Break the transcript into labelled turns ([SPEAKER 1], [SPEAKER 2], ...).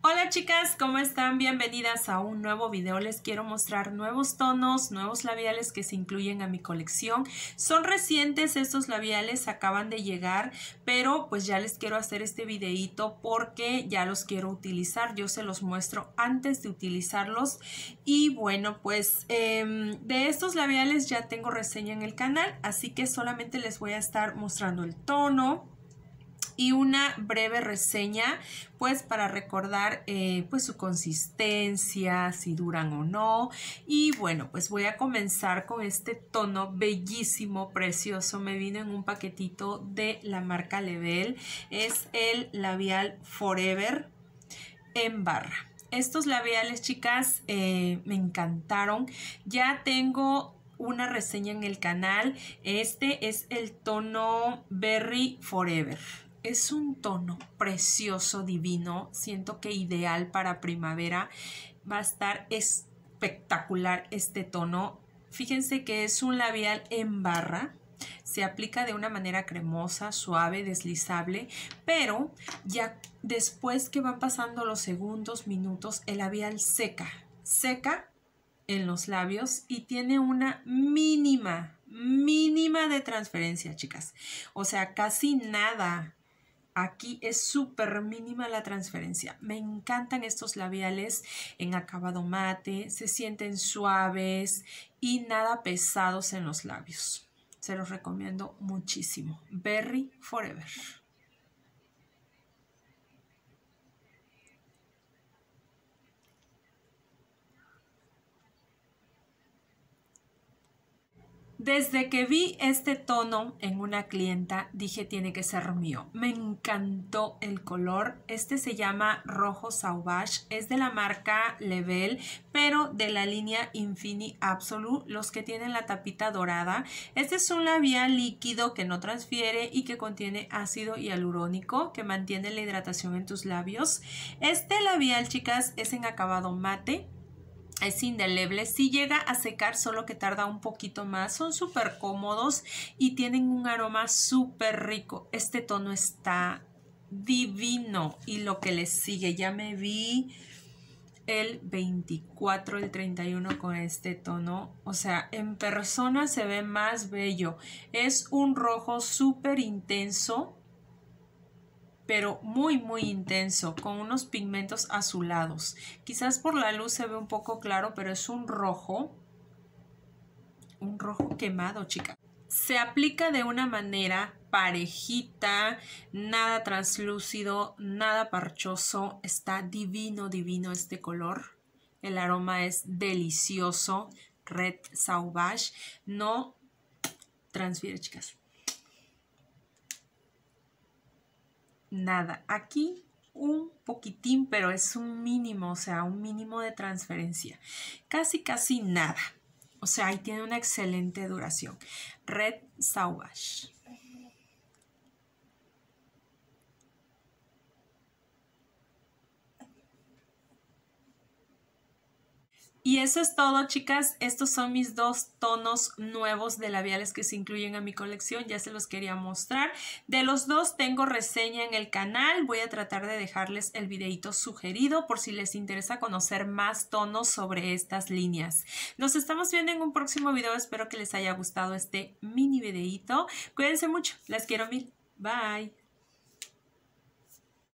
[SPEAKER 1] Hola chicas, ¿cómo están? Bienvenidas a un nuevo video. Les quiero mostrar nuevos tonos, nuevos labiales que se incluyen a mi colección. Son recientes estos labiales, acaban de llegar, pero pues ya les quiero hacer este videito porque ya los quiero utilizar. Yo se los muestro antes de utilizarlos. Y bueno, pues de estos labiales ya tengo reseña en el canal, así que solamente les voy a estar mostrando el tono y una breve reseña pues para recordar pues su consistencia, si duran o no. Y bueno, pues voy a comenzar con este tono bellísimo, precioso. Me vino en un paquetito de la marca Level. Es el labial Forever en barra. Estos labiales, chicas, me encantaron. Ya tengo una reseña en el canal. Este es el tono Berry Forever. Es un tono precioso, divino. Siento que ideal para primavera. Va a estar espectacular este tono. Fíjense que es un labial en barra. Se aplica de una manera cremosa, suave, deslizable, pero ya después que van pasando los segundos, minutos, el labial seca en los labios y tiene una mínima de transferencia, chicas. O sea, casi nada. Aquí es súper mínima la transferencia. Me encantan estos labiales en acabado mate, se sienten suaves y nada pesados en los labios. Se los recomiendo muchísimo. Berry Forever. Desde que vi este tono en una clienta, dije tiene que ser mío. Me encantó el color. Este se llama Rojo Sauvage. Es de la marca Level, pero de la línea Infini Absolute, los que tienen la tapita dorada. Este es un labial líquido que no transfiere y que contiene ácido hialurónico que mantiene la hidratación en tus labios. Este labial, chicas, es en acabado mate. Es indeleble, sí llega a secar, solo que tarda un poquito más. Son súper cómodos y tienen un aroma súper rico. Este tono está divino y lo que les sigue. Ya me vi el 24, el 31 con este tono. O sea, en persona se ve más bello. Es un rojo súper intenso, pero muy intenso, con unos pigmentos azulados. Quizás por la luz se ve un poco claro, pero es un rojo quemado, chica. Se aplica de una manera parejita, nada translúcido, nada parchoso. Está divino este color. El aroma es delicioso. Red Sauvage. No transfiere, chicas. Nada, aquí un poquitín, pero es un mínimo, o sea, un mínimo de transferencia. Casi nada. O sea, ahí tiene una excelente duración. Red Sauvage. Y eso es todo, chicas. Estos son mis dos tonos nuevos de labiales que se incluyen a mi colección. Ya se los quería mostrar. De los dos tengo reseña en el canal. Voy a tratar de dejarles el videito sugerido por si les interesa conocer más tonos sobre estas líneas. Nos estamos viendo en un próximo video. Espero que les haya gustado este mini videito. Cuídense mucho. Las quiero mil. Bye.